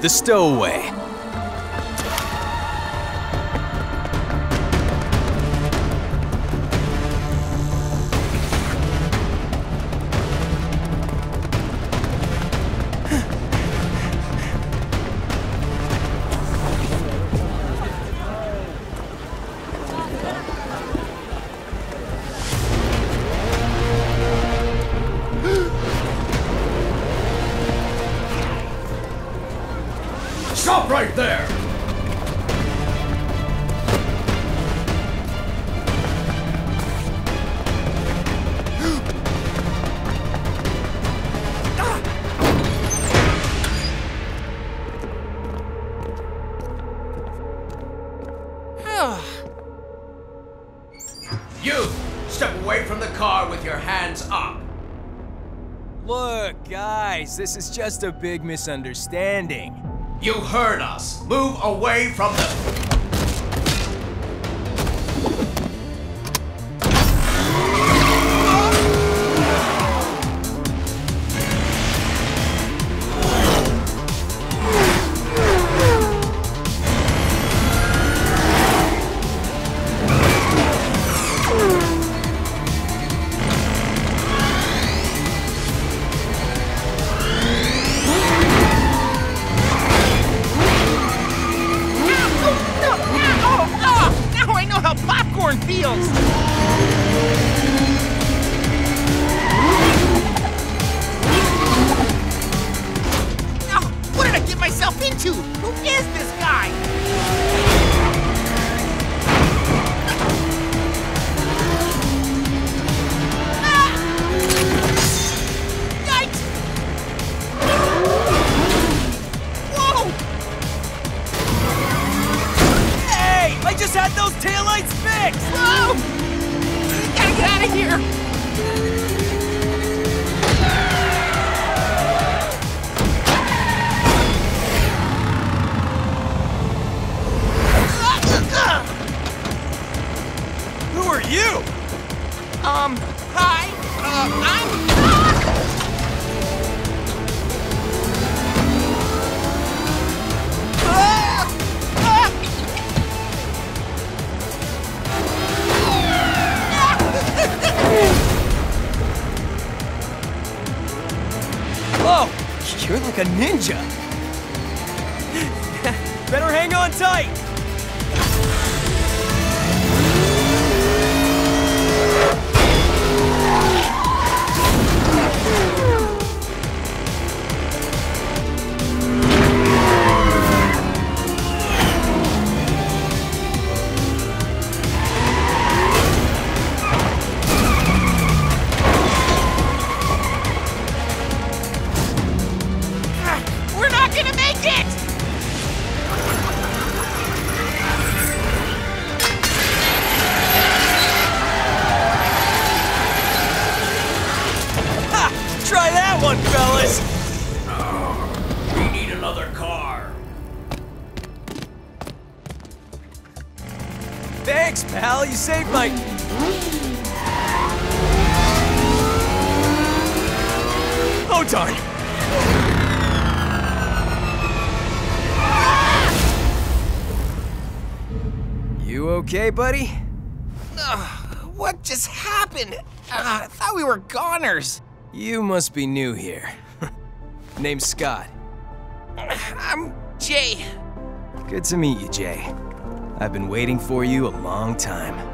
the Stowaway. Stop right there! You! Step away from the car with your hands up! Look, guys, this is just a big misunderstanding. You heard us! Move away from the... Feels. Oh, what did I get myself into? Who is this guy? Yikes! Whoa! Hey, I just had those taillights fixed! Whoa! We gotta get out of here! Who are you? Hi. I'm... Whoa, you're like a ninja. Better hang on tight. We're not gonna make it! Ha! Try that one, fellas. We need another car. Thanks, pal. You saved my... Oh, darn. You okay, buddy? What just happened? I thought we were goners. You must be new here. Name's Scott. I'm Jay. Good to meet you, Jay. I've been waiting for you a long time.